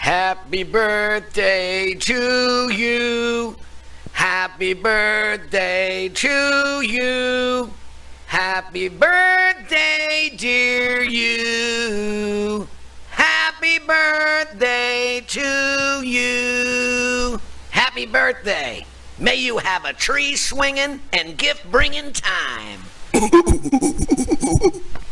Happy birthday to you. Happy birthday to you. Happy birthday, dear you. Happy birthday to you. Happy birthday. May you have a tree swinging and gift bringing time.